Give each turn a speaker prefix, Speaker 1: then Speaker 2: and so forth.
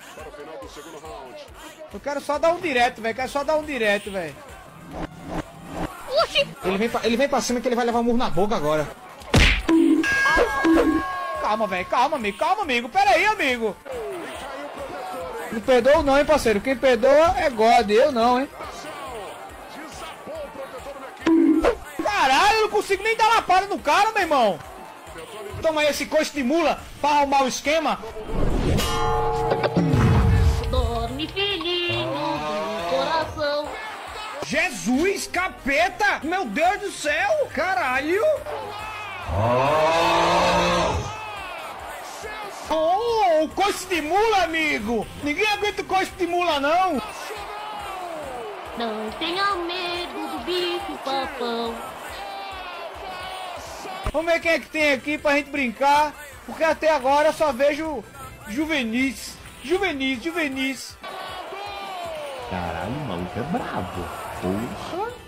Speaker 1: Eu quero só dar um direto, velho. Quero só dar um direto, velho.
Speaker 2: Ele vem pra cima que ele vai levar um murro na boca agora.
Speaker 1: Calma, velho. Calma, amigo. Calma, amigo. Pera aí, amigo. Não perdoa não, hein, parceiro. Quem perdoa é God. Eu não, hein. Caralho, eu não consigo nem dar lapada no cara, meu irmão. Toma aí esse coice de mula pra arrumar o esquema.
Speaker 3: Dorme, filhinho do coração.
Speaker 1: Jesus, capeta! Meu Deus do céu! Caralho! Oh, coice de mula, amigo! Ninguém aguenta o coice de mula, não!
Speaker 3: Não tenha medo do bicho papão.
Speaker 1: Vamos ver quem é que tem aqui pra gente brincar, porque até agora eu só vejo juvenis. Juvenis.
Speaker 4: Caralho, o maluco é brabo. Porra.